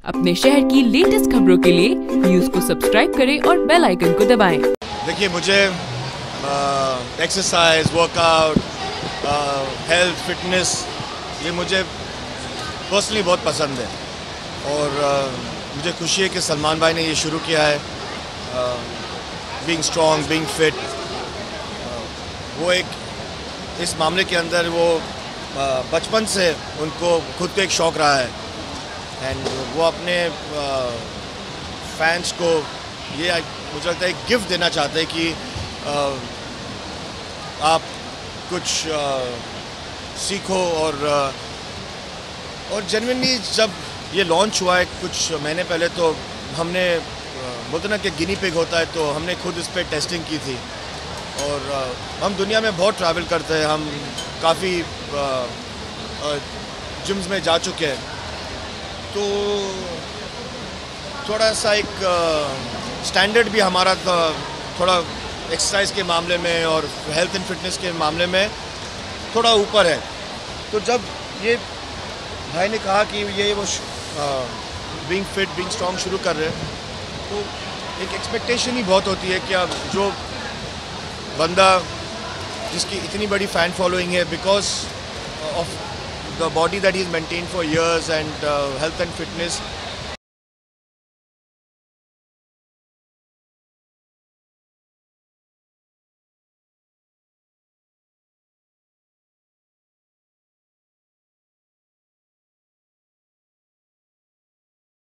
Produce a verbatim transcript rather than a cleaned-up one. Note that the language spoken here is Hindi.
अपने शहर की लेटेस्ट खबरों के लिए न्यूज को सब्सक्राइब करें और बेल आइकन को दबाएं। देखिए, मुझे एक्सरसाइज, वर्कआउट, हेल्थ, फिटनेस ये मुझे पर्सनली बहुत पसंद है और uh, मुझे खुशी है कि सलमान भाई ने ये शुरू किया है। बीइंग स्ट्रॉन्ग, बीइंग फिट, वो एक इस मामले के अंदर वो uh, बचपन से उनको खुद को एक शौक़ रहा है एंड वो अपने फैंस को ये मुझे लगता है एक गिफ्ट देना चाहते हैं कि uh, आप कुछ uh, सीखो और uh, और जेन्युइनली जब ये लॉन्च हुआ है कुछ महीने पहले तो हमने बोलते ना कि गिनी पिग होता है, तो हमने खुद इस पर टेस्टिंग की थी और uh, हम दुनिया में बहुत ट्रैवल करते हैं, हम काफ़ी जिम्स में जा चुके हैं, तो थोड़ा सा एक स्टैंडर्ड uh, भी हमारा थोड़ा एक्सरसाइज के मामले में और हेल्थ एंड फिटनेस के मामले में थोड़ा ऊपर है। तो जब ये भाई ने कहा कि ये वो बीइंग फिट, बीइंग स्ट्रॉन्ग शुरू कर रहे हैं, तो एक एक्सपेक्टेशन ही बहुत होती है कि अब जो बंदा जिसकी इतनी बड़ी फ़ैन फॉलोइंग है because of the body that is maintain for years and health and fitness,